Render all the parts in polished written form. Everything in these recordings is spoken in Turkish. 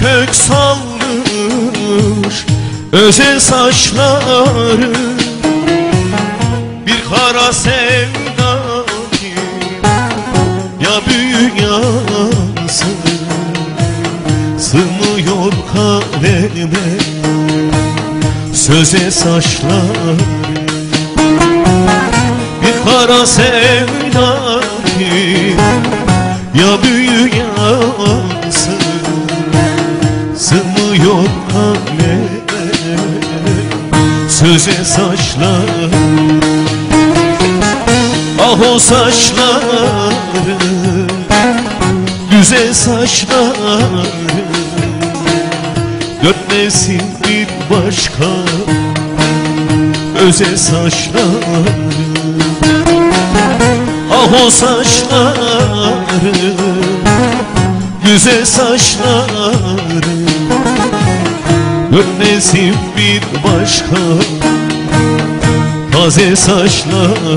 kök salmış özel saçları, bir kara sevda gibi ya büyü yansın, sığmıyor kaleme söze saçlar. Bir kara sevda gibi ya büyü yansın, sığmıyor kaleme söze saçlar. Ah o saçları, güzel saçları, dört nesil bir başka özel saçları. Ah o saçları, güzel saçları, dört nesil bir başka taze saçları.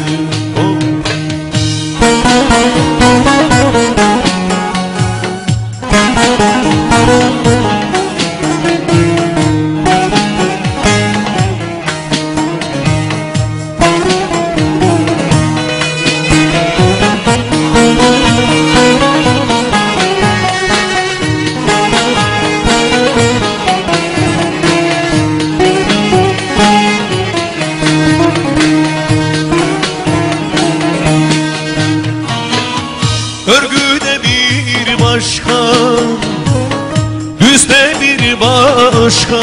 Örgüde bir başka, düzde bir başka,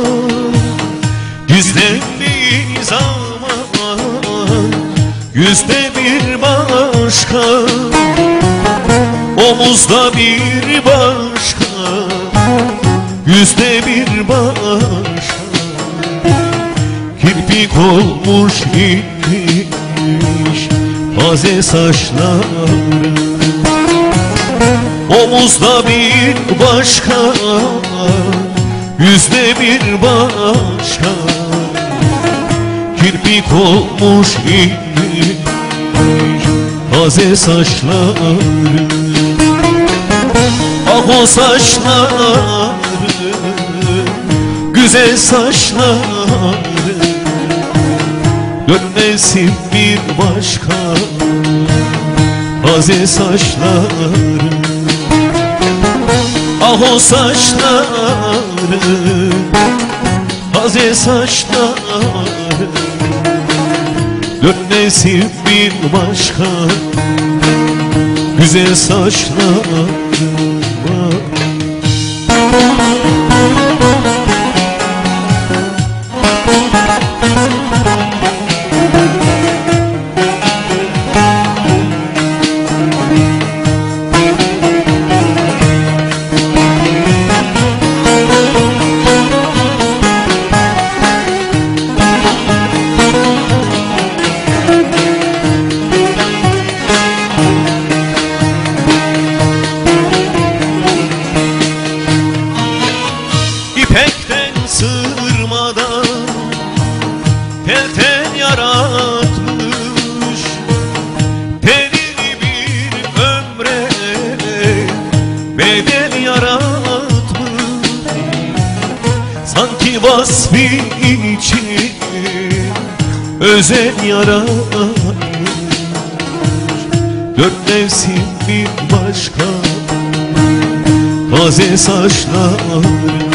gizlendiği zaman yüzde bir başka, omuzda bir başka, yüzde bir başka, kirpik olmuş inmiş taze saçları. Omuzda bir başka, yüzde bir başka, kirpik olmuş inmiş taze saçları. Ah o saçları, güzel saçları, dört nesil bir başka taze saçları. Ah o saçları, taze saçları, dört nesil bir başka güzel saçları var. İpekten sırmadan tel tel yaratmış, telini bir ömre bedel yaratmış. Sanki vasfı için özel yaratmış, dört mevsim bir başka taze saçlar.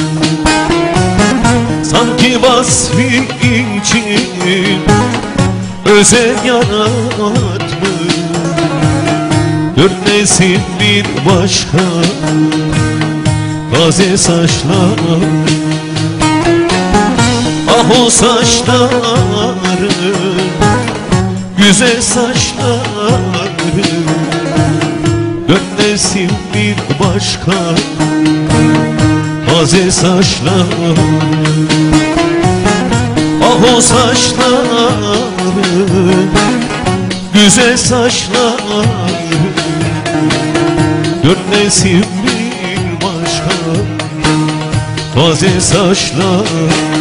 Sanki vasfı için özel yaratmış, dört nesil bir başka taze saçlar. Ah o saçları, güzel saçları, dört nesil bir başka taze saçlar. Ah o saçları, güzel saçları, dört nesil bir başka taze saçlar.